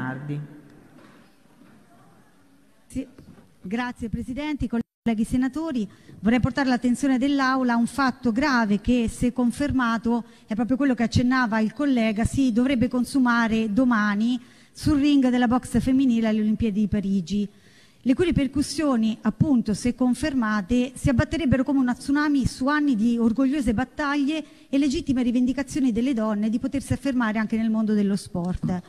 Bernardi. Sì. Grazie Presidente, colleghi senatori. Vorrei portare all'attenzione dell'Aula un fatto grave che, se confermato, è proprio quello che accennava il collega, si dovrebbe consumare domani sul ring della box femminile alle Olimpiadi di Parigi, le cui ripercussioni, appunto, se confermate, si abbatterebbero come uno tsunami su anni di orgogliose battaglie e legittime rivendicazioni delle donne di potersi affermare anche nel mondo dello sport.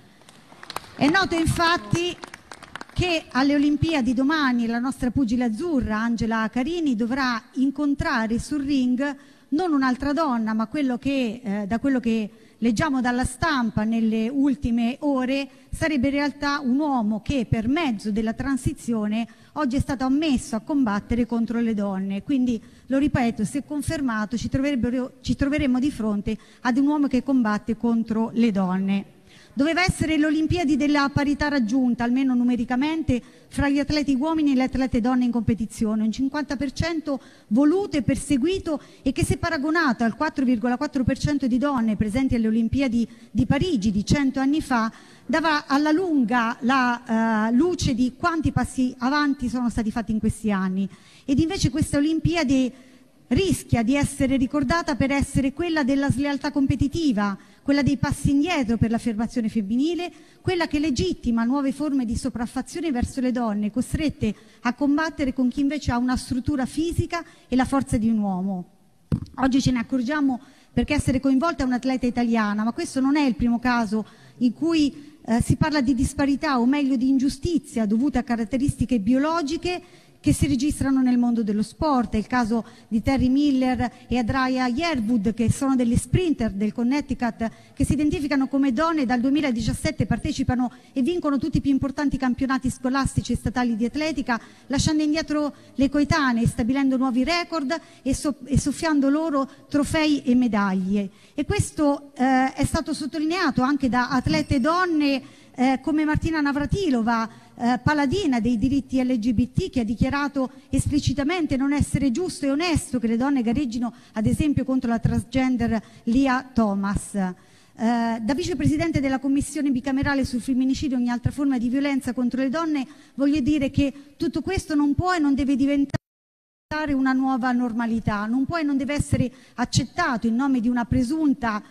È noto infatti che alle Olimpiadi domani la nostra pugile azzurra Angela Carini dovrà incontrare sul ring non un'altra donna, ma da quello che leggiamo dalla stampa nelle ultime ore, sarebbe in realtà un uomo che per mezzo della transizione oggi è stato ammesso a combattere contro le donne. Quindi, lo ripeto, se confermato ci troveremmo di fronte ad un uomo che combatte contro le donne. Doveva essere le Olimpiadi della parità raggiunta, almeno numericamente, fra gli atleti uomini e le atlete donne in competizione, un 50% voluto e perseguito, e che, se paragonato al 4,4% di donne presenti alle Olimpiadi di Parigi di 100 anni fa, dava alla lunga la luce di quanti passi avanti sono stati fatti in questi anni. Ed invece questa Olimpiadi rischia di essere ricordata per essere quella della slealtà competitiva, quella dei passi indietro per l'affermazione femminile, quella che legittima nuove forme di sopraffazione verso le donne, costrette a combattere con chi invece ha una struttura fisica e la forza di un uomo. Oggi ce ne accorgiamo perché essere coinvolta è un'atleta italiana, ma questo non è il primo caso in cui si parla di disparità, o meglio di ingiustizia, dovute a caratteristiche biologiche che si registrano nel mondo dello sport. È il caso di Terry Miller e Adraya Yearwood, che sono delle sprinter del Connecticut, che si identificano come donne e dal 2017 partecipano e vincono tutti i più importanti campionati scolastici e statali di atletica, lasciando indietro le coetanee, stabilendo nuovi record e soffiando loro trofei e medaglie. E questo è stato sottolineato anche da atlete donne come Martina Navratilova, paladina dei diritti LGBT, che ha dichiarato esplicitamente non essere giusto e onesto che le donne gareggino ad esempio contro la transgender Lia Thomas. Da vicepresidente della Commissione bicamerale sul femminicidio e ogni altra forma di violenza contro le donne voglio dire che tutto questo non può e non deve diventare una nuova normalità, non può e non deve essere accettato in nome di una presunta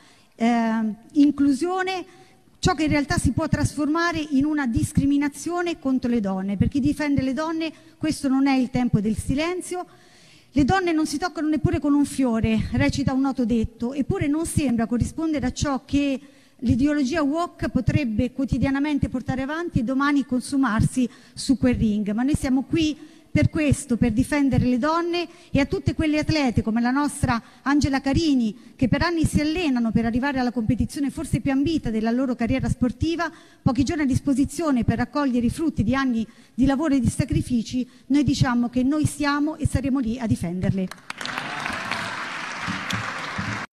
inclusione, ciò che in realtà si può trasformare in una discriminazione contro le donne. Per chi difende le donne questo non è il tempo del silenzio. Le donne non si toccano neppure con un fiore, recita un noto detto, eppure non sembra corrispondere a ciò che l'ideologia woke potrebbe quotidianamente portare avanti e domani consumarsi su quel ring. Ma noi siamo qui per questo, per difendere le donne e a tutte quelle atlete come la nostra Angela Carini, che per anni si allenano per arrivare alla competizione forse più ambita della loro carriera sportiva, pochi giorni a disposizione per raccogliere i frutti di anni di lavoro e di sacrifici. Noi diciamo che noi siamo e saremo lì a difenderle.